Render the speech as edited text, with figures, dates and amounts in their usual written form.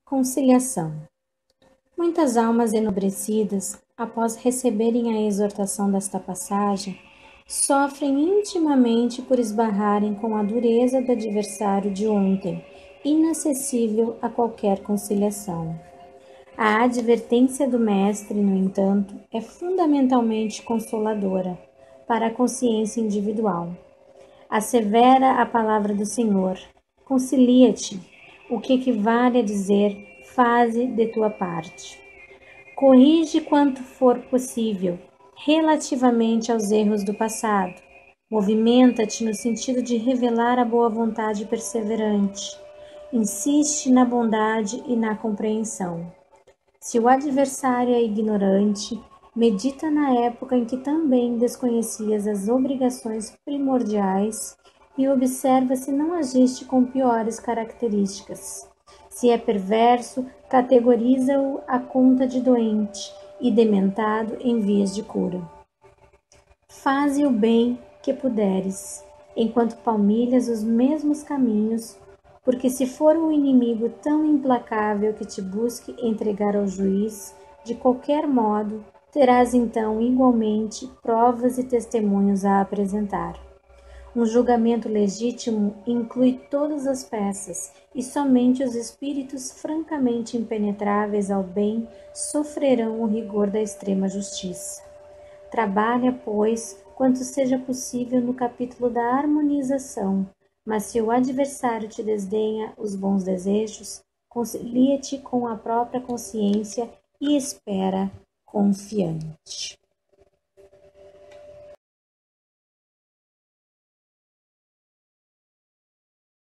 Conciliação. Muitas almas enobrecidas, após receberem a exortação desta passagem, sofrem intimamente por esbarrarem com a dureza do adversário de ontem, inacessível a qualquer conciliação. A advertência do Mestre, no entanto, é fundamentalmente consoladora para a consciência individual. Assevera a palavra do Senhor: concilia-te, o que equivale a dizer: faze de tua parte. Corrige quanto for possível relativamente aos erros do passado. Movimenta-te no sentido de revelar a boa vontade perseverante. Insiste na bondade e na compreensão. Se o adversário é ignorante, medita na época em que também desconhecias as obrigações primordiais e observa se não agiste com piores características. Se é perverso, categoriza-o à conta de doente e dementado em vias de cura. Faze o bem que puderes, enquanto palmilhas os mesmos caminhos, porque se for um inimigo tão implacável que te busque entregar ao juiz, de qualquer modo, terás então igualmente provas e testemunhos a apresentar. Um julgamento legítimo inclui todas as peças, e somente os espíritos francamente impenetráveis ao bem sofrerão o rigor da extrema justiça. Trabalha, pois, quanto seja possível no capítulo da harmonização, mas se o adversário te desdenha os bons desejos, concilia-te com a própria consciência e espera confiante.